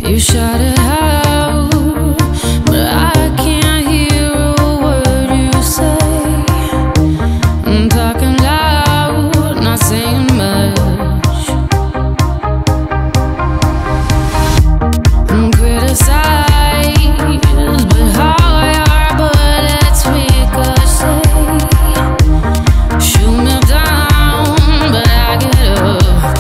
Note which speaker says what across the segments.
Speaker 1: You shout it out, but I can't hear a word you say. I'm talking loud, not saying much. I'm criticized, but how your bullets ricochet. Shoot me down, but I get up.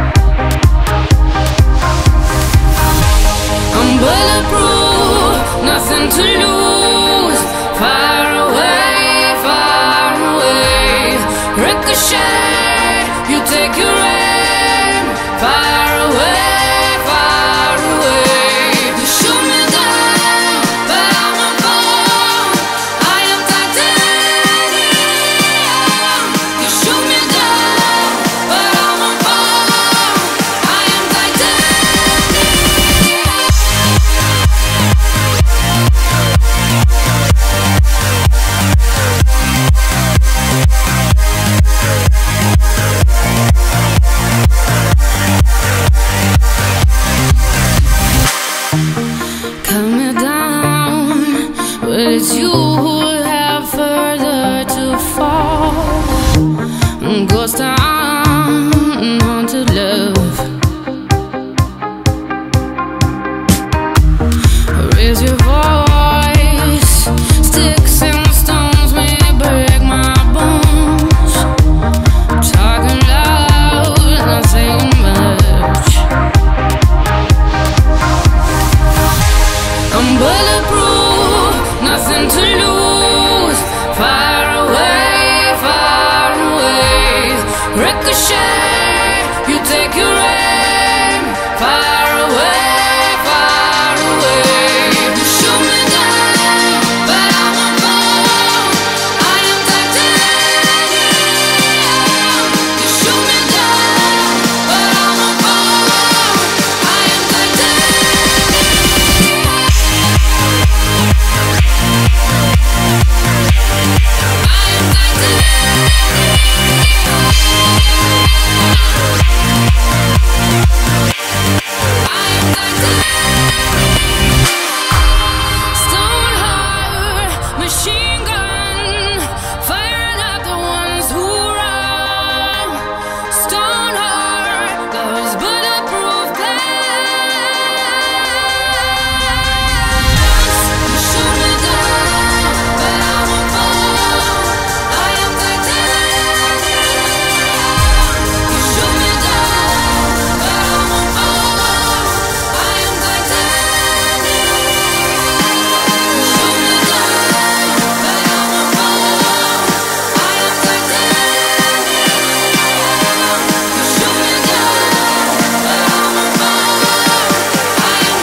Speaker 1: I'm bulletproof, nothing to lose. Far away, ricochet. You take your aim. Far away. You shoot me down, but I won't fall. I am titanium. You shoot me down, but I won't fall. I am titanium. Cut me down, but it's you who have further to fall. Ghost town, haunted love. Raise your voice, sticks and stones may break my bones. Talking loud, not saying much. I'm bulletproof, nothing to lose. Far away, ricochet. You take your aim. Far away. You shoot me down, but I won't fall. I am titanium. You shoot me down, but I won't fall. I am Stone heart, machine gun, firing at the ones who run. Stone heart, those bulletproof glass. You shoot me down, but I won't fall. I am titanium. You shoot me down, but I won't fall. I am titanium. You shoot me down, but I won't fall. I am titanium. You shoot me down, but I won't fall. I am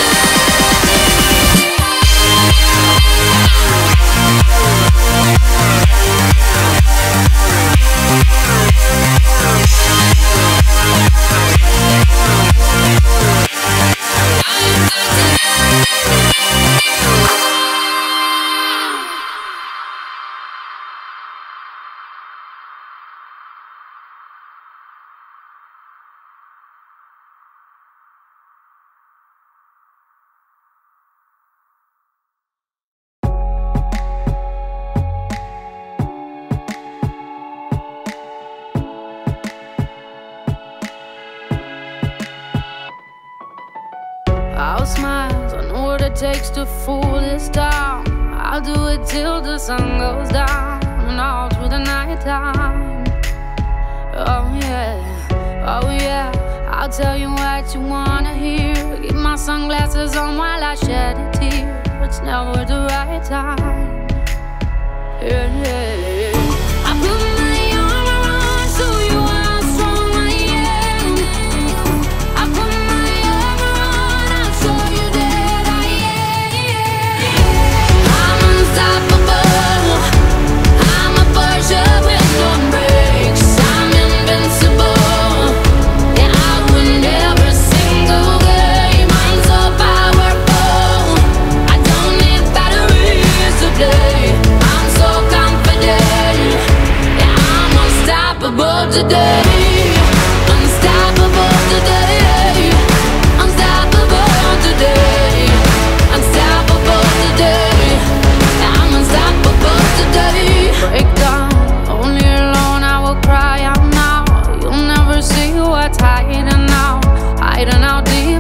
Speaker 1: I'll smile, I know what it takes to fool this town. I'll do it till the sun goes down and all through the night time. Oh yeah, I'll tell you what you wanna hear. Keep my sunglasses on while I shed a tear. It's never the right time. Yeah. I put my armor on so you are strong I am. I put my armor on, I'll show you that I am. I'm unstoppable. I'm a Porsche with no brakes. I'm invincible. Yeah, I win every single game. I'm so powerful. I don't need batteries to play. I'm so confident. Yeah, I'm unstoppable today. Unstoppable today. Unstoppable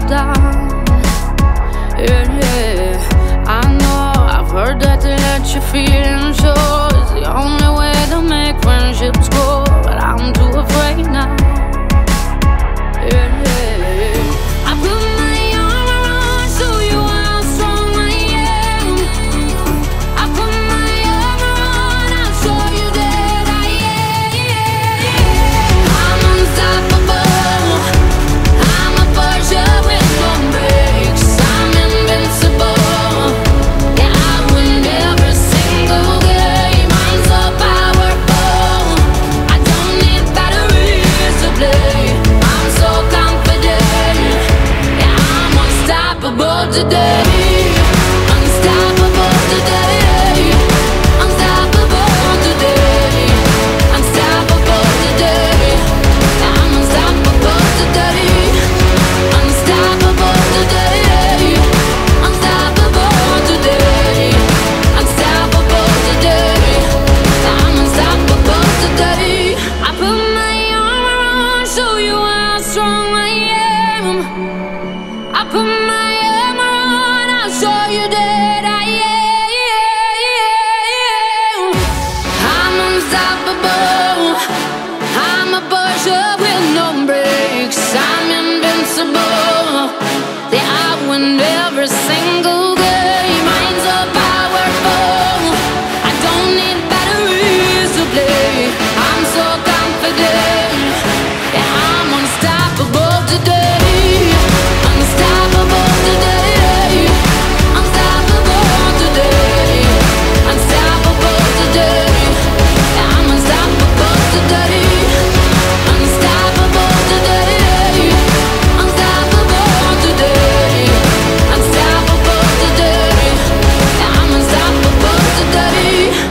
Speaker 1: left out. Yeah, yeah. I know, I've heard that to let your feelings show is the only way to make friendships grow, but I'm too afraid now. Yeah, yeah. I put my arm around, show you how strong I am. I put my arm around, I'll show you that I am. I'm unstoppable. I'm a Porsche with no brakes. I'm invincible. Yeah, I win every single game. I'm so powerful. I don't need batteries to play. I'm so confident. Yeah, I'm unstoppable today. Unstoppable today. Unstoppable today. Unstoppable today. Yeah, I'm unstoppable today. Unstoppable today. Unstoppable today. Unstoppable today. Yeah, I'm unstoppable today. I put my arm around, show you how strong I am. I put my arm around, I'll show you that I am. I'm unstoppable. I'm a Porsche with no brakes. I'm invincible. Yeah, I win every single game. I'm so powerful. I don't need batteries to play. I'm so confident. Yeah, I'm unstoppable today. Unstoppable today. Unstoppable today. Unstoppable today. Yeah, I'm unstoppable today. Unstoppable today. Unstoppable today. Unstoppable today. Yeah, I'm unstoppable today.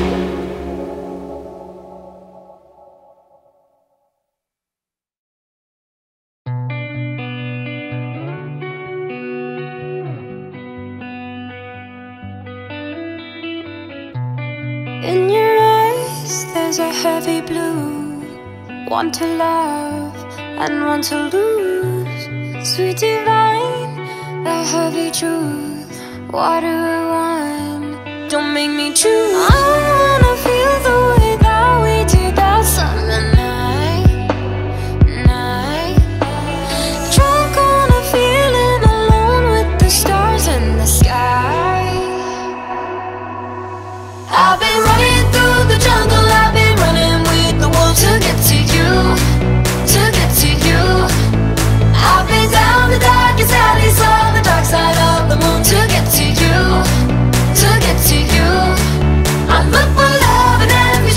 Speaker 2: In your eyes, there's a heavy blue. One to love and one to lose. Sweet divine, the heavy truth. Water or wine, don't make me choose. I wanna feel the way that we did that summer night. Drunk on a feeling, alone with the stars in the sky. I've been running through the jungle, I've been running with the wolves to get to you, to get to you. I've been down the darkest alleys, on the dark side of the moon to get to you, to get to you. I look for love in every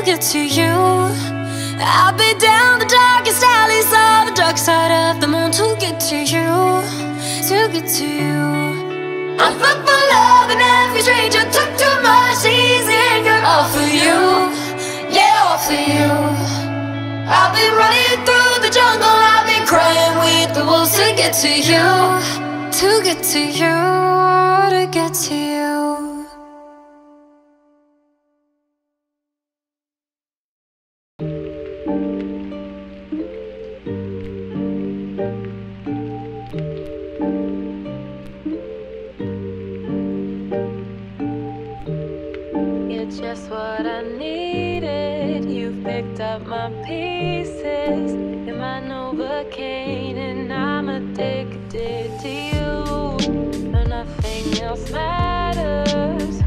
Speaker 2: get to you. I'll be down the darkest alleys of the dark side of the moon to get to you, to get to you. I look for love in every stranger, took too much easy anger. All for you, yeah, all for you. I've been running through the jungle, I've been crying with the wolves to get to you, to get to you, to get to you.
Speaker 3: You're just what I needed. You've picked up my pieces. You're my Novocaine, and I'm addicted to you. No, nothing else matters.